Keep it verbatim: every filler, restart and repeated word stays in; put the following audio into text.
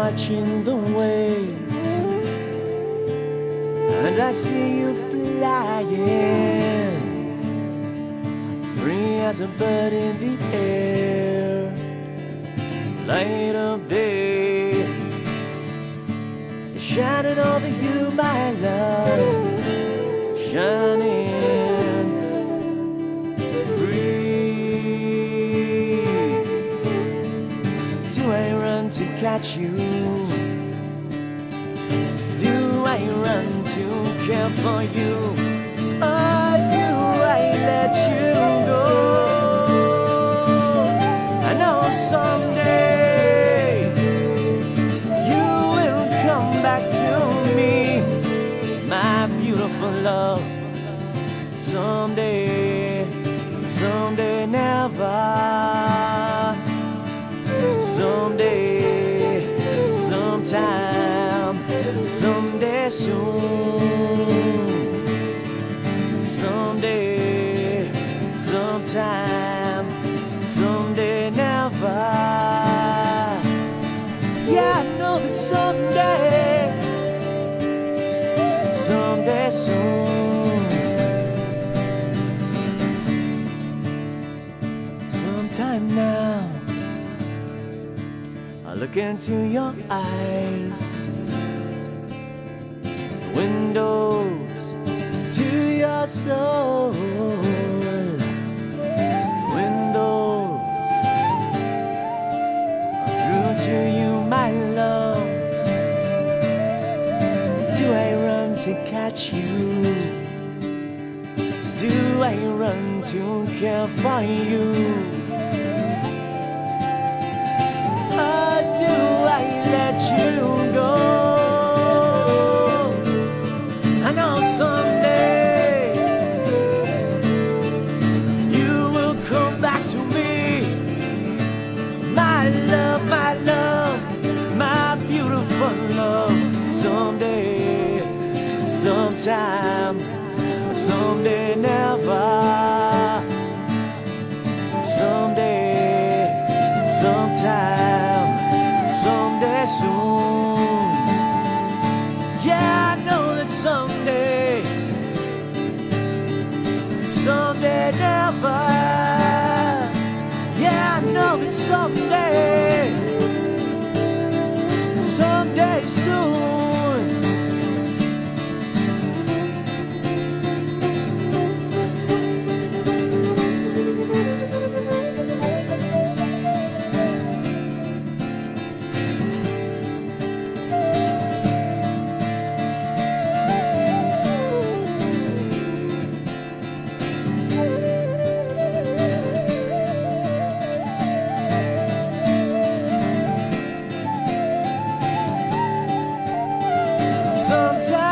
watching the way, and I see you flying, free as a bird in the air. Light of day shining over you, my love, shining free. Do I run to catch you? Do I run to care for you? Or do I let you go? I know someday you will come back to me, my beautiful love. Someday, someday never. Someday, sometime, someday soon. Someday, sometime, someday never. Yeah, I know that someday, someday soon. Sometime now, I look into your eyes, windows to your soul, windows through to you, my love. Do I run to catch you? Do I run to care for you? Or do I let you go? I know someday you will come back to me, my love, my love, my beautiful love. Someday, sometime, someday never. Someday, sometime, someday soon. Yeah, I know that someday, someday never. Yeah, I know that someday, someday soon. Sometimes